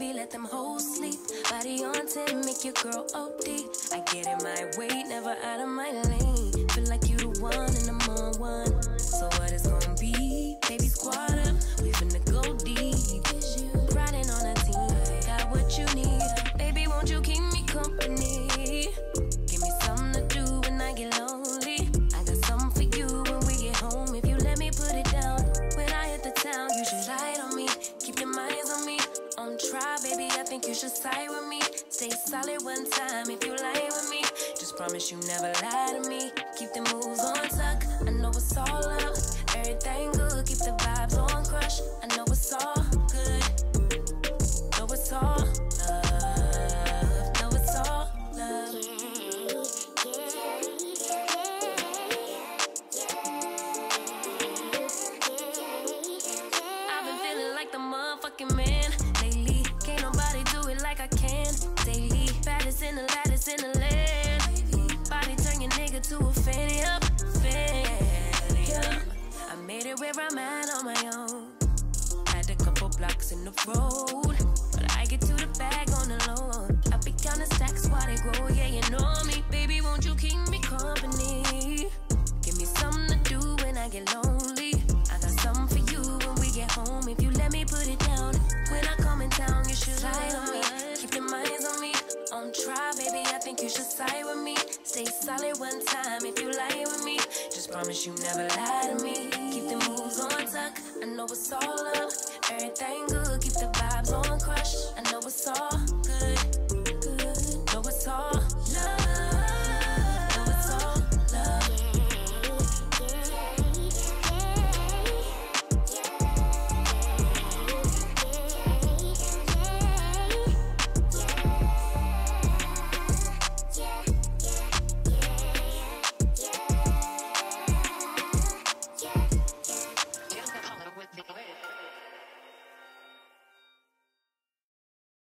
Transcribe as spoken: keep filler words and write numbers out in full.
baby, let them hoes sleep. Body on ten, make your girl O D. I get in my way, never out of my lane. Feel like you the one and I'm on one. So what it's gonna be? Baby, squad up, we finna go deep. Riding on a team, got what you need. Baby, won't you keep me company? Give me something to do when I get lonely. I got something for you when we get home. If you let me put it down, when I hit the town, you should ride on me. Keep your minds on me. On try, baby, I think you should side with me. Stay solid one time if you lie with me. Just promise you never lie to me. Keep the moves on tuck, I know it's all up. Everything good, keep the vibes on crush. I know it's all good. Know it's all love. Know it's all love. I've been feeling like the motherfucking man lately. Can't nobody do it like I can daily. Baddest in the lattice in the land. Body turn your nigga to a fanny up, fanny up. I made it where I'm at on my own. Had a couple blocks in the road, but I get to the bag on the low. I be counting stacks while they grow, yeah, you know me. Baby, won't you keep me company? Give me something to do when I get lonely. I got something for you when we get home. If you let me put it down, when I come in town, you should ride on me. Keep your minds on me. On try, baby, I think you should side with me. Stay solid one time if you lie with me. Just promise you never lie to me. Keep the moves on tuck, I know it's all up. Everything good, keep the vibes on crush. I know it's all